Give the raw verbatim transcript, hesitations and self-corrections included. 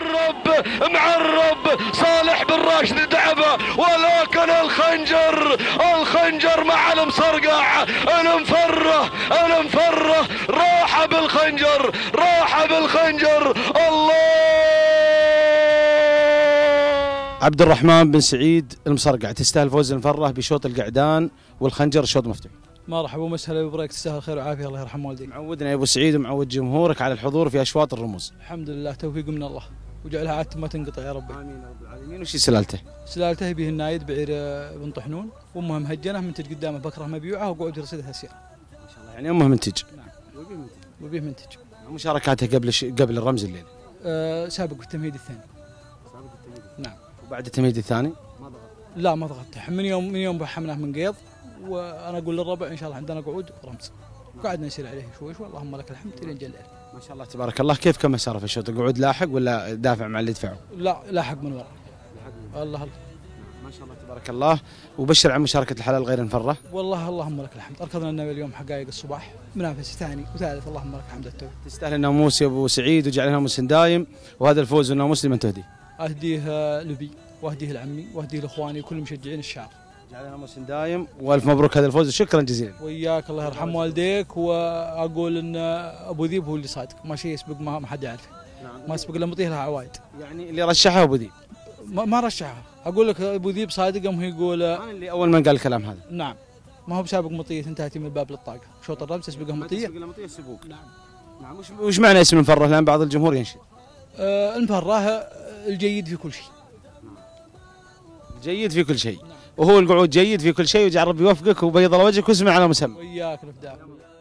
معرب معرب صالح بن راشد دعبه، ولكن الخنجر الخنجر مع المصرقع، المفره المفره راح بالخنجر راح بالخنجر. الله. عبد الرحمن بن سعيد المصرقع، تستاهل فوز المفره بشوط القعدان والخنجر الشوط مفتوح. مرحبا ومسهلا وبركة، تستاهل خير وعافيه، الله يرحم والديك. معودنا يا ابو سعيد ومعود جمهورك على الحضور في اشواط الرموز. الحمد لله، توفيق من الله وجعلها عادة ما تنقطع يا ربي. امين يا رب العالمين. وش سلالته؟ سلالته به النايد بعير بن طحنون، وامها مهجنه، منتج قدامه بكره مبيوعه وقعد رصيدها سير. ما شاء الله، يعني امه منتج. نعم. وبيه منتج. مشاركاته قبل ش... قبل الرمز الليل. أه سابق بالتمهيد الثاني. سابق التمهيد. نعم. وبعد التمهيد الثاني؟ ما ضغط. لا ما ضغطت، من يوم من يوم حملناه من قيض، وانا اقول للربع ان شاء الله عندنا قعود رمز. قعدنا نسير عليه شوي شوي، اللهم لك الحمد الين جل. ما شاء الله تبارك الله. كيف كم مساره في الشوط؟ قعود لاحق ولا دافع مع اللي يدفعه؟ لا لاحق من وراء. الله الله. ما شاء الله تبارك الله. وبشر عن مشاركة الحلال غير المفرة. والله اللهم لك الحمد، اركضنا لنا اليوم حقائق الصباح، منافس ثاني وثالث، اللهم لك الحمد التوفيق. تستاهل الناموس يا ابو سعيد، وجعل ناموس دايم، وهذا الفوز والناموس لمن تهدي؟ اهديه لبي واهديه لعمي واهديه لاخواني وكل مشجعين الشعر. جعل ناموس دايم، والف مبروك هذا الفوز، شكرا جزيلا. وياك، الله يرحم والديك. واقول ان ابو ذيب هو اللي صادق، ما شيء يسبق، ما حد يعرفه. ما يسبق الا مطيه لها عوايد. يعني اللي رشحها ابو ذيب؟ ما, ما رشحها، اقول لك ابو ذيب صادق، ام هو يقول انا اللي اول من قال الكلام هذا. نعم. ما هو بسابق مطيه، تنتهي من الباب للطاقه، شوط الرمز يسبقها مطيه. يسبق له مطيه سبوق. نعم. نعم. وش وش معنى اسم المفره؟ لان بعض الجمهور ينشد. آه المفره الجيد في كل شيء. جيد في كل شيء. نعم. وهو القعود جيد في كل شيء، وجعل ربي يوفقك وبيض وجهك واسمع على مسمى. وياك الافداء.